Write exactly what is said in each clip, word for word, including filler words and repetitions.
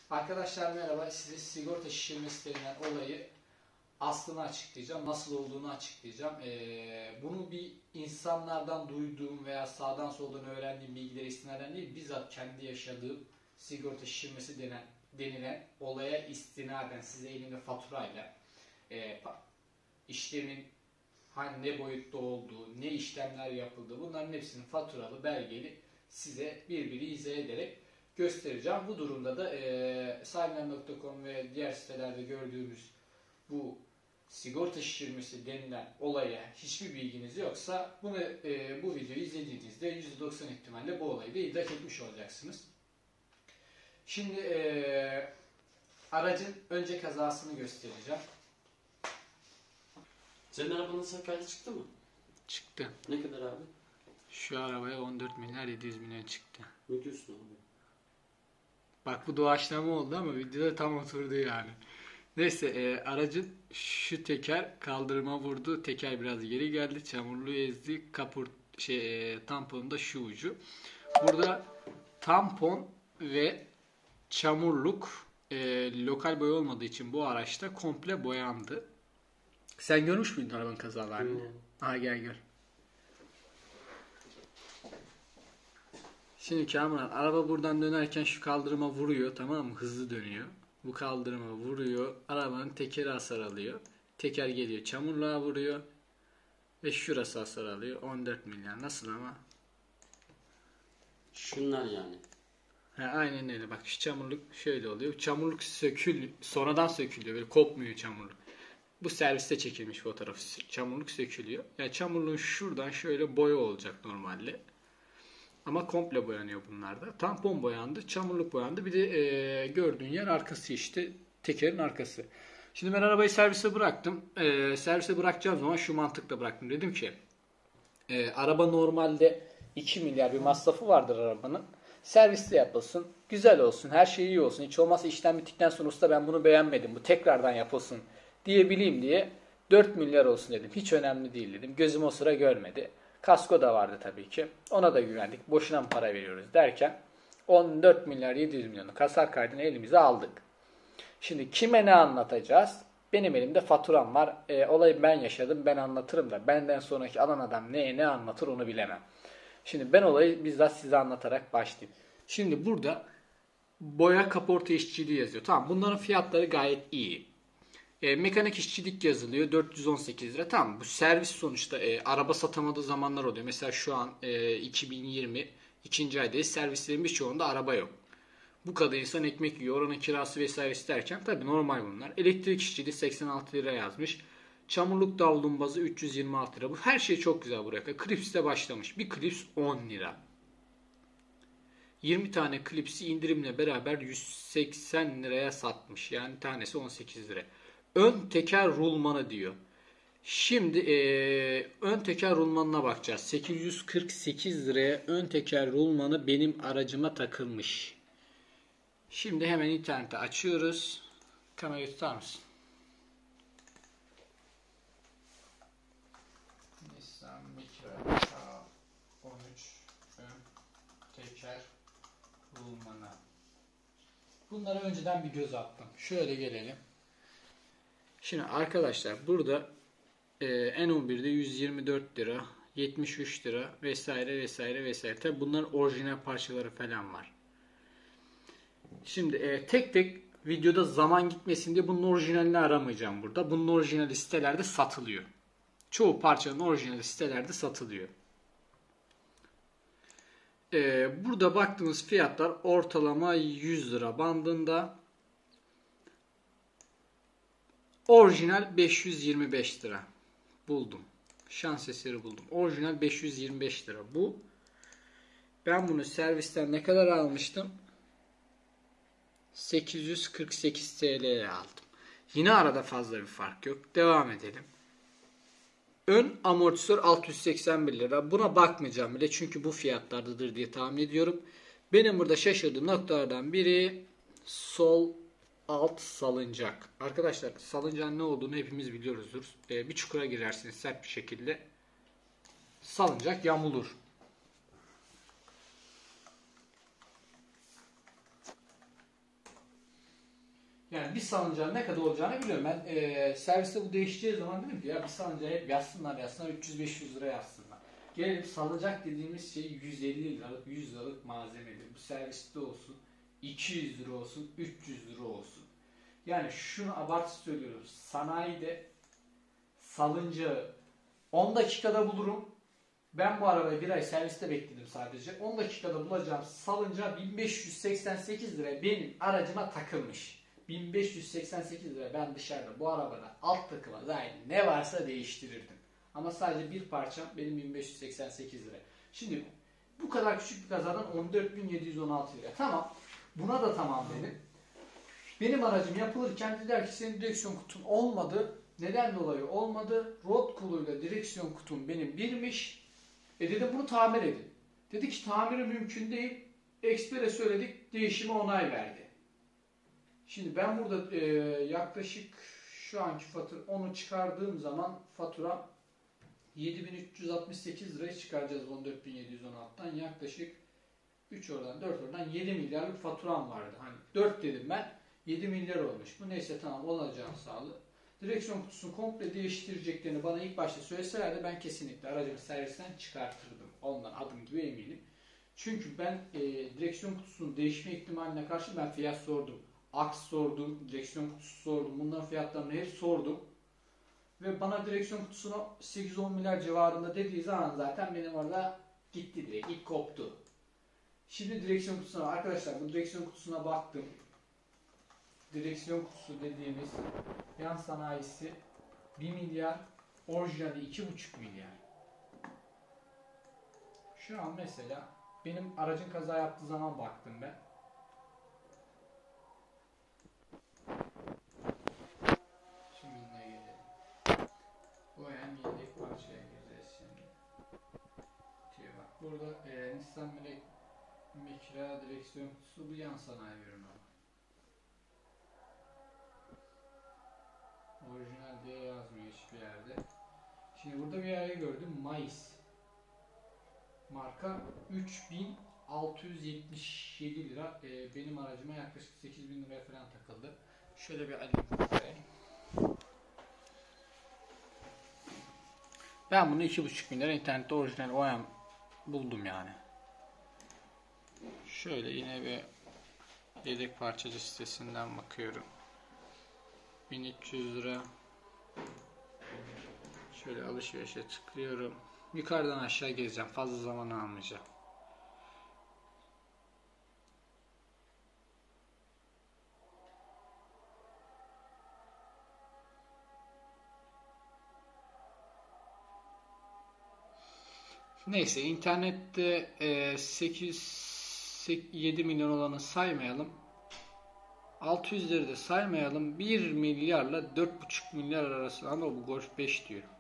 Arkadaşlar merhaba, size sigorta şişirmesi denilen olayı aslını açıklayacağım, nasıl olduğunu açıklayacağım. Ee, bunu bir insanlardan duyduğum veya sağdan soldan öğrendiğim bilgileri istinaden değil, bizzat kendi yaşadığım sigorta şişirmesi denen, denilen olaya istinaden size elimde faturayla e, işlemin hani ne boyutta olduğu, ne işlemler yapıldığı, bunların hepsinin faturalı, belgeli size bir bir izah ederek göstereceğim. Bu durumda da e, sahibinden nokta com ve diğer sitelerde gördüğümüz bu sigorta şişirmesi denilen olaya hiçbir bilginiz yoksa bunu e, bu videoyu izlediğinizde yüzde doksan ihtimalle bu olayı da idrak etmiş olacaksınız. Şimdi e, aracın önce kazasını göstereceğim. Senin arabanın hasar kaydı çıktı mı? Çıktı. Ne kadar abi? Şu arabaya on dört milyar yedi yüz milyon çıktı. Ne diyorsun abi? Bak bu doğaçlama oldu ama videoda tam oturdu yani. Neyse e, aracın şu teker kaldırıma vurdu. Teker biraz geri geldi. Çamurluğu ezdi. Kapur şey e, tamponun da şu ucu. Burada tampon ve çamurluk e, lokal boya olmadığı için bu araçta komple boyandı. Sen görmüş müydün arabanın kazalarını? Hmm. Aha gel gör. Şimdi Kamuran, araba buradan dönerken şu kaldırıma vuruyor, tamam mı? Hızlı dönüyor. Bu kaldırıma vuruyor. Arabanın tekeri hasar alıyor. Teker geliyor çamurluğa vuruyor. Ve şurası hasar alıyor. on dört milyar. Nasıl ama? Şunlar yani. Ha, aynen öyle. Bak şu çamurluk şöyle oluyor. Çamurluk sökül, sonradan sökülüyor. Böyle kopmuyor çamurluk. Bu serviste çekilmiş fotoğraf. Çamurluk sökülüyor. Yani çamurluğun şuradan şöyle boya olacak normalde. Ama komple boyanıyor bunlar da. Tampon boyandı, çamurluk boyandı. Bir de e, gördüğün yer arkası işte. Tekerin arkası. Şimdi ben arabayı servise bıraktım. E, servise bırakacağım zaman şu mantıkla bıraktım. Dedim ki e, araba normalde iki milyar bir masrafı vardır arabanın. Serviste yapılsın. Güzel olsun. Her şey iyi olsun. Hiç olmazsa işlem bittikten sonra usta ben bunu beğenmedim. Bu tekrardan yapılsın diyebileyim diye dört milyar olsun dedim. Hiç önemli değil dedim. Gözüm o sıra görmedi. Kasko da vardı tabii ki. Ona da güvendik. Boşuna mı para veriyoruz derken on dört milyar yedi yüz milyonu hasar kaydını elimize aldık. Şimdi kime ne anlatacağız? Benim elimde faturam var. E, olayı ben yaşadım. Ben anlatırım da benden sonraki alan adam neye ne anlatır onu bilemem. Şimdi ben olayı bizzat size anlatarak başlayayım. Şimdi burada boya kaporta işçiliği yazıyor. Tamam, bunların fiyatları gayet iyi. E, mekanik işçilik yazılıyor dört yüz on sekiz lira. Tamam, bu servis sonuçta e, araba satamadığı zamanlar oluyor. Mesela şu an e, iki bin yirmi ikinci aydayız. Servislerin birçoğunda araba yok. Bu kadar insan ekmek yiyor. Oranın kirası vesaire isterken tabii normal bunlar. Elektrik işçiliği seksen altı lira yazmış. Çamurluk davlumbazı üç yüz yirmi altı lira. Bu her şey çok güzel buraya kadar. Klips'te başlamış. Bir klips on lira. yirmi tane klipsi indirimle beraber yüz seksen liraya satmış. Yani tanesi on sekiz lira. Ön teker rulmanı diyor. Şimdi e, ön teker rulmanına bakacağız. sekiz yüz kırk sekiz liraya ön teker rulmanı benim aracıma takılmış. Şimdi hemen internete açıyoruz. Kamerayı tutar mısın? Nissan Micra on üç ön teker rulmanı. Bunlara önceden bir göz attım. Şöyle gelelim. Şimdi arkadaşlar burada e, N on birde yüz yirmi dört lira, yetmiş üç lira vesaire vesaire vesaire. Tabi bunların orijinal parçaları falan var. Şimdi e, tek tek videoda zaman gitmesin diye bunun orijinalini aramayacağım burada. Bunun orijinali sitelerde satılıyor. Çoğu parçanın orijinali sitelerde satılıyor. E, burada baktığımız fiyatlar ortalama yüz lira bandında. Orijinal beş yüz yirmi beş lira. Buldum. Şans eseri buldum. Orijinal beş yüz yirmi beş lira. Bu. Ben bunu servisten ne kadar almıştım? sekiz yüz kırk sekiz T L'ye aldım. Yine arada fazla bir fark yok. Devam edelim. Ön amortisör altı yüz seksen bir lira. Buna bakmayacağım bile çünkü bu fiyatlardadır diye tahmin ediyorum. Benim burada şaşırdığım noktalardan biri sol alt salıncak. Arkadaşlar salıncağın ne olduğunu hepimiz biliyoruzdur. Ee, bir çukura girersiniz sert bir şekilde. Salıncak yamulur. Yani bir salıncağın ne kadar olacağını biliyorum. Ben e, serviste bu değişeceği zaman dedim ki ya bir salıncağı hep yazsınlar yazsınlar üç yüz beş yüz lira yazsınlar. Gelip salıncak dediğimiz şey yüz elli liralık yüz liralık malzemedir. Bu serviste olsun iki yüz lira olsun üç yüz lira olsun. Yani şunu abartı söylüyorum. Sanayide salıncağı on dakikada bulurum. Ben bu arabayı bir ay serviste bekledim sadece. on dakikada bulacağım salıncağı bin beş yüz seksen sekiz liraya benim aracıma takılmış. bin beş yüz seksen sekiz lira ben dışarıda bu arabada alt takıma dair ne varsa değiştirirdim. Ama sadece bir parça benim bin beş yüz seksen sekiz lira. Şimdi bu kadar küçük bir kazadan on dört bin yedi yüz on altı lira. Tamam. Buna da tamam dedim. Benim aracım yapılırken dediler ki senin direksiyon kutun olmadı. Neden dolayı olmadı? Rot koluyla direksiyon kutum benim birmiş. E dedim bunu tamir edin. Dedi ki tamiri mümkün değil. Eksper'e söyledik, değişime onay verdi. Şimdi ben burada e, yaklaşık şu anki fatura onu çıkardığım zaman fatura yedi bin üç yüz altmış sekiz liraya çıkaracağız on dört bin yedi yüz on altıdan. Yaklaşık üç oradan dört oradan yedi milyarlık faturam vardı. Hani dört dedim ben, yedi milyar olmuş. Bu neyse tamam olacağını sağlı. Direksiyon kutusunu komple değiştireceklerini bana ilk başta söyleselerdi ben kesinlikle aracımı servisten çıkartırdım. Ondan adım gibi eminim. Çünkü ben e, direksiyon kutusunun değişme ihtimaline karşı ben fiyat sordum. Aks sordum, direksiyon kutusu sordum. Bunların fiyatlarını hep sordum. Ve bana direksiyon kutusuna sekiz on milyar civarında dediği zaman zaten benim orada gitti direkt. İlk koptu. Şimdi direksiyon kutusuna arkadaşlar bu direksiyon kutusuna baktım. Direksiyon kutusu dediğimiz yan sanayisi bir milyar, orijinali iki buçuk milyar. Şu an mesela benim aracın kaza yaptığı zaman baktım ben. Şimdi bununla gelelim. O hem yedek parçaya gireceğiz şimdi. Diyor bak burada e, Nissan Micra direksiyon kutusu bu yan sanayi ürünü. Orijinal diye yazmıyor hiçbir yerde. Şimdi burada bir yerde gördüm. Mais. Marka üç bin altı yüz yetmiş yedi lira. Ee, benim aracıma yaklaşık sekiz bin liraya falan takıldı. Şöyle bir alayım. Ben bunu iki buçuk bin lira internette orijinal O E M buldum yani. Şöyle yine bir yedek parçacı sitesinden bakıyorum. bin üç yüz lira. Şöyle alışverişe tıklıyorum. Yukarıdan aşağı gezeceğim. Fazla zaman almayacağım. Neyse internette e, sekiz yedi milyon olanı saymayalım. altı yüzleri de saymayalım. bir milyarla dört buçuk milyar arasında ama bu Golf beş diyor.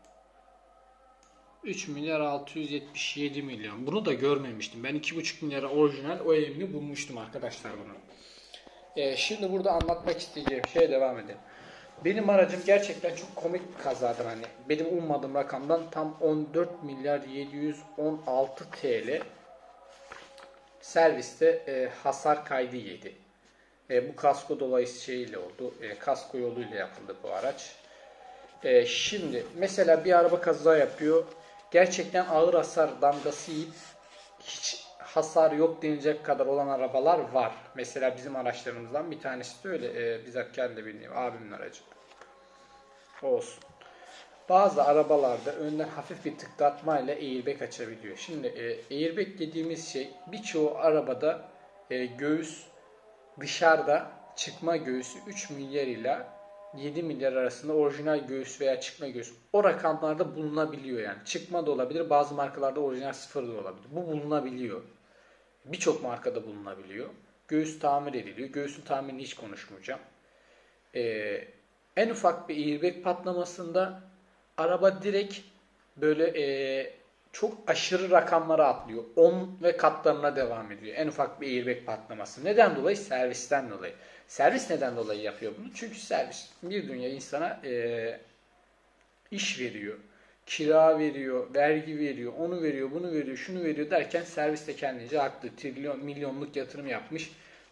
üç milyar altı yüz yetmiş yedi milyon. Bunu da görmemiştim. Ben iki buçuk milyara orijinal O E M'ini bulmuştum arkadaşlar bunu. Ee, şimdi burada anlatmak isteyeceğim şeye devam edelim. Benim aracım gerçekten çok komik bir kazadır. Hani benim ummadığım rakamdan tam on dört milyar yedi yüz on altı TL serviste e, hasar kaydı yedi. E, bu kasko dolayısıyla oldu. E, kasko yoluyla yapıldı bu araç. E, şimdi mesela bir araba kaza yapıyor. Gerçekten ağır hasar damgası yiyip hiç hasar yok denilecek kadar olan arabalar var. Mesela bizim araçlarımızdan bir tanesi de öyle. E, bizzat kendi bildiğim abimin aracı. Olsun. Bazı arabalarda önden hafif bir tıklatmayla airbag açabiliyor. Şimdi e, airbag dediğimiz şey birçoğu arabada e, göğüs dışarıda çıkma göğüsü üç milyar ile yedi milyar arasında orijinal göğüs veya çıkma göğüs. O rakamlarda bulunabiliyor yani. Çıkma da olabilir. Bazı markalarda orijinal sıfır da olabilir. Bu bulunabiliyor. Birçok markada bulunabiliyor. Göğüs tamir ediliyor. Göğsün tamirini hiç konuşmayacağım. Ee, en ufak bir airbag patlamasında araba direkt böyle e, çok aşırı rakamlara atlıyor. on ve katlarına devam ediyor. En ufak bir airbag patlaması. Neden dolayı? Servisten dolayı. Servis neden dolayı yapıyor bunu? Çünkü servis bir dünya insana e, iş veriyor. Kira veriyor, vergi veriyor, onu veriyor, bunu veriyor, şunu veriyor derken servis de kendince haklı. Trilyon, milyonluk yatırım yapmış.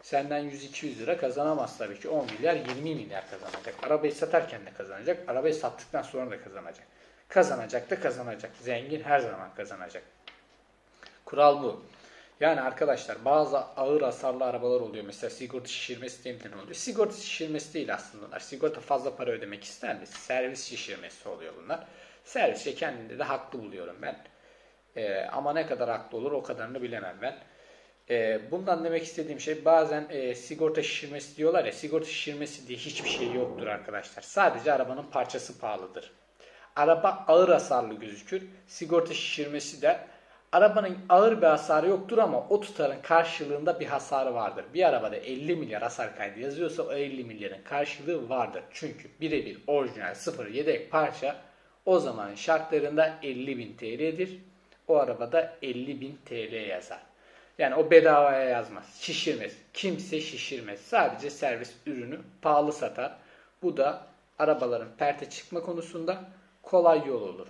Senden yüz iki yüz lira kazanamaz tabii ki. on milyar yirmi milyar kazanacak. Arabayı satarken de kazanacak. Arabayı sattıktan sonra da kazanacak. Kazanacak da kazanacak. Zengin her zaman kazanacak. Kural bu. Yani arkadaşlar bazı ağır hasarlı arabalar oluyor. Mesela sigorta şişirmesi diye oluyor. Sigorta şişirmesi değil aslında bunlar. Sigorta fazla para ödemek ister mi? Servis şişirmesi oluyor bunlar. Servise kendinde de haklı buluyorum ben. Ee, ama ne kadar haklı olur o kadarını bilemem ben. Ee, bundan demek istediğim şey bazen e, sigorta şişirmesi diyorlar ya. Sigorta şişirmesi diye hiçbir şey yoktur arkadaşlar. Sadece arabanın parçası pahalıdır. Araba ağır hasarlı gözükür. Sigorta şişirmesi de arabanın ağır bir hasarı yoktur ama o tutarın karşılığında bir hasarı vardır. Bir arabada elli milyar hasar kaydı yazıyorsa o elli milyarın karşılığı vardır. Çünkü birebir orijinal sıfır yedek parça o zamanın şartlarında elli bin T L'dir. O arabada elli bin T L yazar. Yani o bedavaya yazmaz. Şişirmez. Kimse şişirmez. Sadece servis ürünü pahalı satar. Bu da arabaların perte çıkma konusunda kolay yol olur.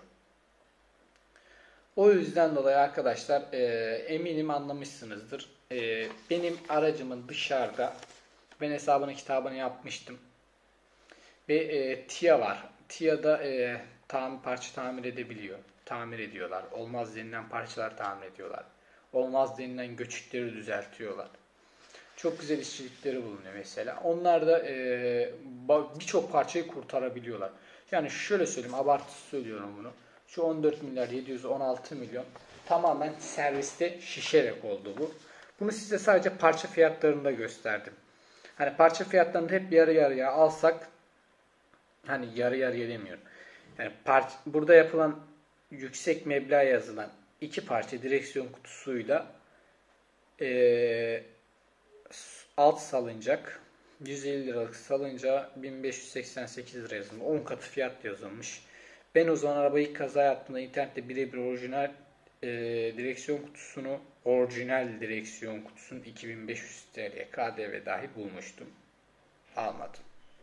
O yüzden dolayı arkadaşlar e, eminim anlamışsınızdır. E, benim aracımın dışarıda ben hesabını kitabını yapmıştım. Ve e, T I A var. T I A'da e, tamir, parça tamir edebiliyor. Tamir ediyorlar. Olmaz denilen parçalar tamir ediyorlar. Olmaz denilen göçükleri düzeltiyorlar. Çok güzel işçilikleri bulunuyor mesela. Onlar da e, birçok parçayı kurtarabiliyorlar. Yani şöyle söyleyeyim, abartısı söylüyorum bunu. Şu on dört milyar yedi yüz on altı milyon tamamen serviste şişerek oldu bu. Bunu size sadece parça fiyatlarında gösterdim. Hani parça fiyatlarını hep yarı yarıya alsak, hani yarı yarıya demiyorum. Yani parça, burada yapılan yüksek meblağ yazılan iki parça direksiyon kutusuyla e, alt salıncak yüz elli liralık salıncağa bin beş yüz seksen sekiz lira yazılmış. on katı fiyat yazılmış. Ben o zaman arabayı ilk kaza yaptığımda internette birebir orijinal e, direksiyon kutusunu, orijinal direksiyon kutusunu iki bin beş yüz T L K D V dahi bulmuştum. Almadım.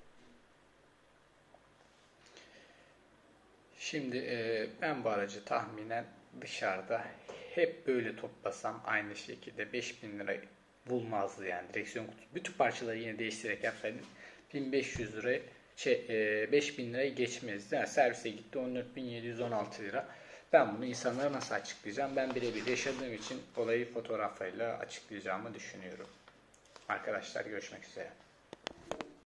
Şimdi e, ben bu aracı tahminen dışarıda hep böyle toplasam aynı şekilde beş bin lira bulmazdı yani direksiyon kutusu. Bütün parçaları yine değiştirerek yapsaydım bin beş yüz lira şey, e, beş bin lirayı geçmezdi. Yani servise gitti on dört bin yedi yüz on altı lira. Ben bunu insanlara nasıl açıklayacağım? Ben birebir yaşadığım için olayı fotoğraflarıyla açıklayacağımı düşünüyorum. Arkadaşlar görüşmek üzere.